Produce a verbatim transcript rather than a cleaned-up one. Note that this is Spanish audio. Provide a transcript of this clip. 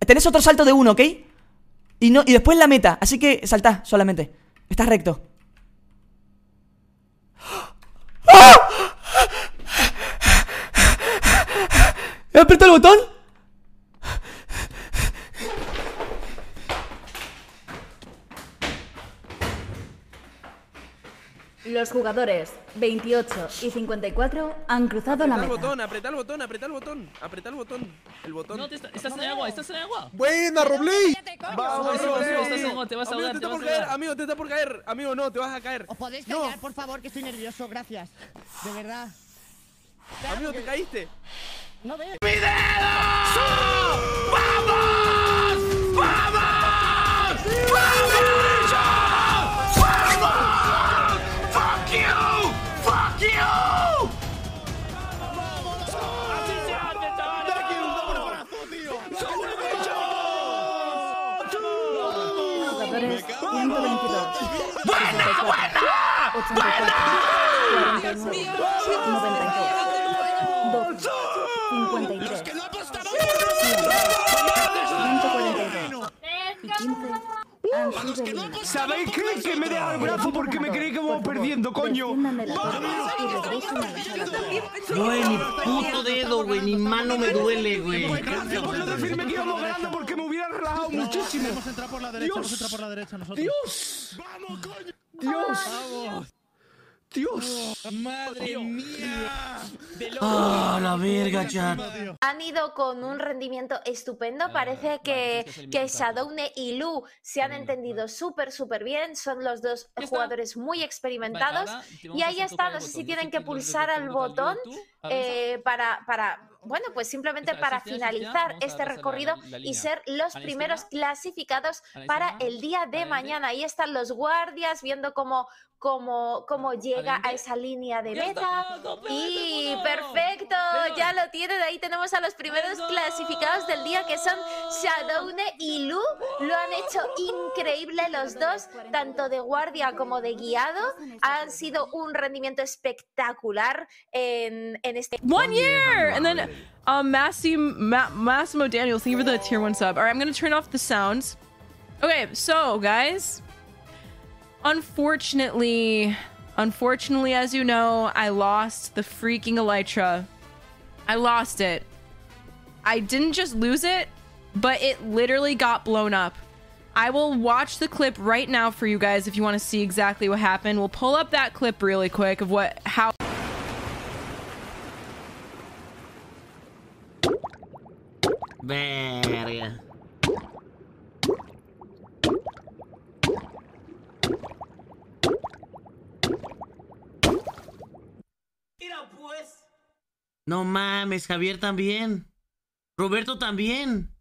Tenés otro salto de uno, ¿ok? Y, no, y después la meta, así que saltá solamente. Estás recto. ¡Ah! ¿He apretado el botón? Los jugadores veintiocho y cincuenta y cuatro han cruzado la meta. Apretá el botón, apretá el botón, apretá el botón, apretá el botón. El botón. No, te está, estás en el agua, estás en el agua. ¡Buena, Robley! Vamos, Robley. Estás en agua, te vas a ahogar, te vas a ahogar. Amigo, te está por caer. Amigo, no, te vas a caer. ¿Os podéis callar, por favor, que estoy nervioso? Gracias. De verdad. Amigo, te caíste. No veo. ¡Mi dedo! ¡Vamos! ¡Vamos! ¡Vamos! ciento veintidós, sesenta y cuatro, ochenta y cuatro, cuarenta y nueve, noventa y dos, doce, cincuenta y tres, cien, ciento cuarenta y dos y quince han sido eliminados. ¿Sabéis qué? Que me deja el brazo porque me creí que vamos perdiendo, coño. No, ni puto dedo, güey, ni mano me duele, güey. Gracias por no decirme que íbamos ganando porque me hubiera relajado muchísimo. Hemos entrado por la derecha, hemos entrado por la derecha nosotros. Dios. Vamos, coño. Dios. Vamos. Dios. Madre mía. Ah, la verga, chat. Han ido con un rendimiento estupendo. Parece que, que Shadowne y Lu se han entendido súper, súper bien. Son los dos jugadores muy experimentados. Y ahí está. No sé si tienen que pulsar al botón eh, para, para, bueno, pues simplemente para finalizar este recorrido y ser los primeros clasificados para el día de mañana. Ahí están los guardias viendo cómo... Cómo, cómo llega a esa línea de meta. Y perfecto, ya lo tienen. Ahí tenemos a los primeros clasificados del día, que son Shadowne y Lu. Lo han hecho increíble los dos, tanto de guardia como de guiado. Han sido un rendimiento espectacular en, en este... One year! And then um, Massimo, Ma Massimo Daniel, thank you for the tier one sub. All right, I'm going to turn off the sounds. Okay, so guys... Unfortunately, unfortunately, as you know, I lost the freaking Elytra. I lost it. I didn't just lose it, but it literally got blown up. I will watch the clip right now for you guys if you want to see exactly what happened. We'll pull up that clip really quick of what, how... Verga. No mames, Javier también. Roberto también.